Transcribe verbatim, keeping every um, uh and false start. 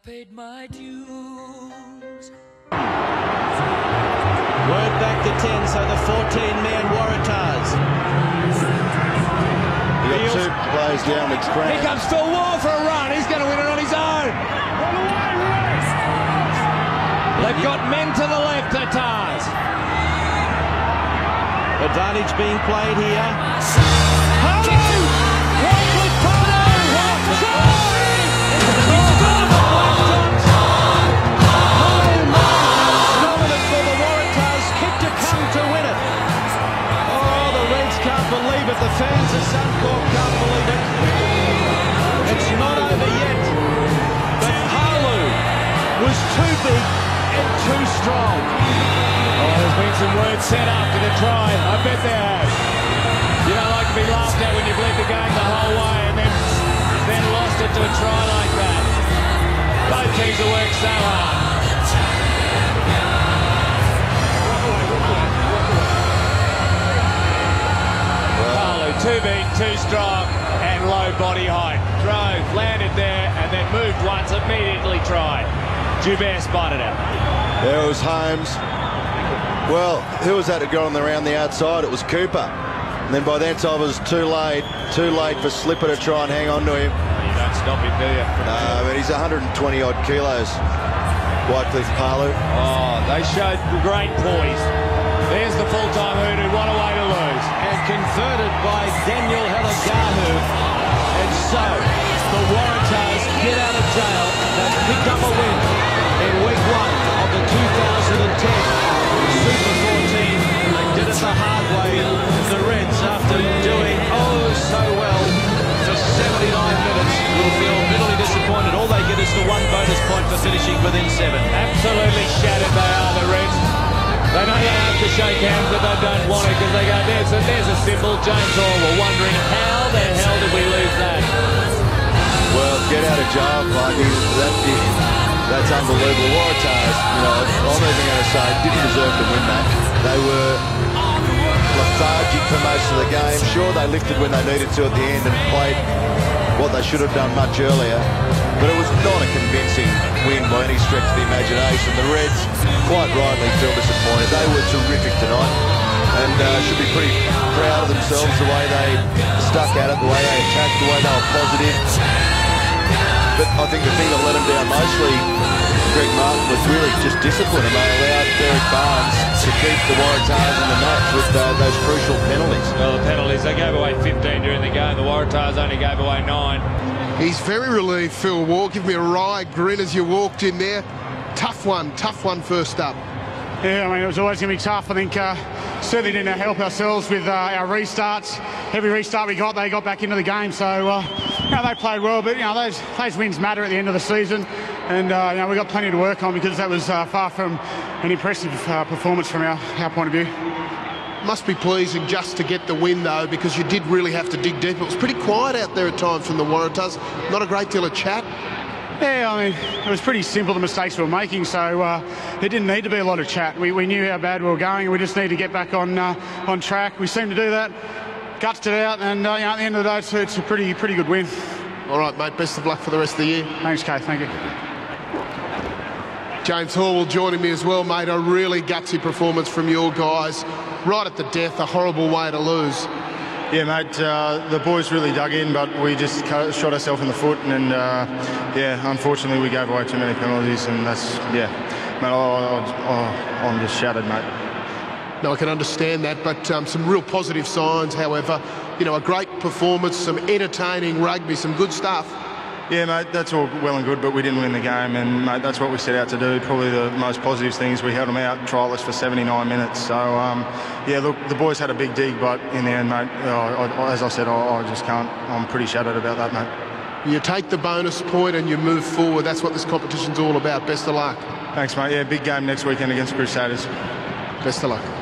paid my dues. Word back to ten, so the fourteen-man Waratahs. He got two players down with cramp. Here comes Phil Wall for a run. He's going to win it on his own. They've got men to the left, the Tars. Advantage being played here. Believe it, the fans of Suncorp can't believe it. It's not over yet, but Halu was too big and too strong. Oh, there's been some words said after the try. I bet there has. You don't like to be laughed at when you've led the game the whole way and then, then lost it to a try like that. Both teams have worked so hard. Too big, too strong, and low body height. Drove, landed there, and then moved once, immediately tried. Joubert spotted it. There was Holmes. Well, who was that to go on the around the outside? It was Cooper. And then by then time it was too late, too late for Slipper to try and hang on to him. You don't stop him, do you? No, but he's one hundred twenty odd kilos. Whitecliffe Palu. Oh, they showed great poise. There's the full-time Hoodoo, what a way to lose. And converted by Daniel Halagahu. And so, the Waratahs get out of jail. They've picked up a win in week one of the two thousand ten Super fourteen. They did it the hard way. The Reds, after doing oh so well for seventy-nine minutes, will feel bitterly disappointed. All they get is the one bonus point for finishing within seven. Absolutely shattered they are, the Reds. They know they have to shake hands, but they don't want it because they go, there's a, there's a symbol. James Orwell wondering how the hell did we lose that? Well, get out of jail, Clarky. That, that's unbelievable. Waratahs, you know, I'm even going to say, didn't deserve to win that. They were lethargic for most of the game. Sure, they lifted when they needed to at the end and played what they should have done much earlier. But it was not a convincing win by any stretch of the imagination. The Reds, quite rightly, feel disappointed. They were terrific tonight and uh, should be pretty proud of themselves, the way they stuck at it, the way they attacked, the way they were positive. But I think the thing that let them down mostly, Greg Martin, was really just discipline, and they allowed Derek Barnes to keep the Waratahs in the match with uh, those crucial penalties. Well, the penalties, they gave away fifteen during the game. The Waratahs only gave away nine. He's very relieved, Phil Wall. Give me a wry grin as you walked in there. Tough one, tough one first up. Yeah, I mean, it was always going to be tough. I think uh, certainly didn't help ourselves with uh, our restarts. Every restart we got, they got back into the game. So, uh, you know, they played well, but, you know, those, those wins matter at the end of the season. And, uh, you know, we've got plenty to work on because that was uh, far from an impressive uh, performance from our, our point of view. Must be pleasing just to get the win, though, because you did really have to dig deep. It was pretty quiet out there at times from the Waratahs. Not a great deal of chat. Yeah, I mean, it was pretty simple, the mistakes we were making, so uh, it didn't need to be a lot of chat. We, we knew how bad we were going, and we just need to get back on uh, on track. We seemed to do that, gutsed it out, and uh, you know, at the end of the day, it's, it's a pretty pretty good win. All right, mate, best of luck for the rest of the year. Thanks, Kate, thank you. James Hall will join me as well, mate. A really gutsy performance from your guys. Right at the death, a horrible way to lose. Yeah, mate, uh, the boys really dug in, but we just shot ourselves in the foot, and uh, yeah, unfortunately we gave away too many penalties, and that's, yeah, mate, I, I, I'm just shattered, mate. No, I can understand that, but um, some real positive signs, however. You know, a great performance, some entertaining rugby, some good stuff. Yeah, mate, that's all well and good, but we didn't win the game, and, mate, that's what we set out to do. Probably the most positive thing is we held them out, trialless, for seventy-nine minutes. So, um, yeah, look, the boys had a big dig, but in the end, mate, I, I, as I said, I, I just can't. I'm pretty shattered about that, mate. You take the bonus point and you move forward. That's what this competition's all about. Best of luck. Thanks, mate. Yeah, big game next weekend against Crusaders. Best of luck.